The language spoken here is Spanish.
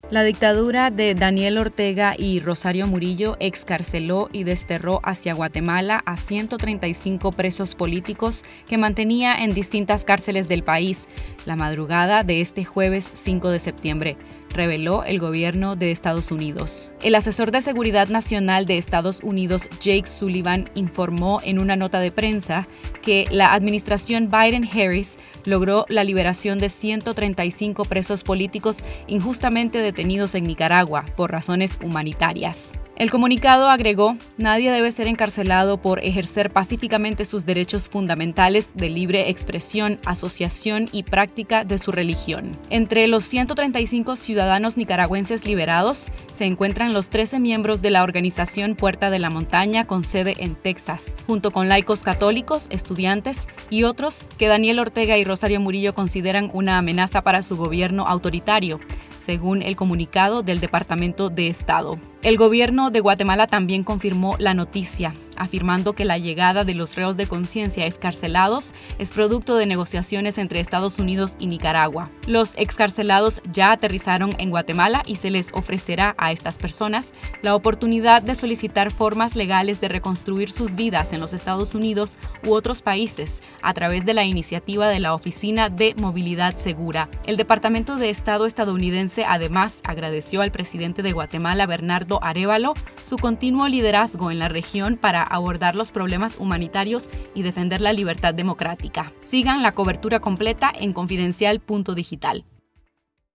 La dictadura de Daniel Ortega y Rosario Murillo excarceló y desterró hacia Guatemala a 135 presos políticos que mantenía en distintas cárceles del país la madrugada de este jueves 5 de septiembre, reveló el gobierno de Estados Unidos. El asesor de Seguridad Nacional de Estados Unidos, Jake Sullivan, informó en una nota de prensa que la administración Biden-Harris logró la liberación de 135 presos políticos injustamente detenidos en Nicaragua por razones humanitarias. El comunicado agregó: nadie debe ser encarcelado por ejercer pacíficamente sus derechos fundamentales de libre expresión, asociación y práctica de su religión. Entre los 135 ciudadanos nicaragüenses liberados se encuentran los 13 miembros de la organización Puerta de la Montaña con sede en Texas, junto con laicos católicos, estudiantes y otros que Daniel Ortega y Rosario Murillo consideran una amenaza para su gobierno autoritario, según el comunicado del Departamento de Estado. El gobierno de Guatemala también confirmó la noticia, afirmando que la llegada de los reos de conciencia excarcelados es producto de negociaciones entre Estados Unidos y Nicaragua. Los excarcelados ya aterrizaron en Guatemala y se les ofrecerá a estas personas la oportunidad de solicitar formas legales de reconstruir sus vidas en los Estados Unidos u otros países a través de la iniciativa de la Oficina de Movilidad Segura. El Departamento de Estado estadounidense además agradeció al presidente de Guatemala, Bernardo Arévalo, su continuo liderazgo en la región para abordar los problemas humanitarios y defender la libertad democrática. Sigan la cobertura completa en confidencial.digital.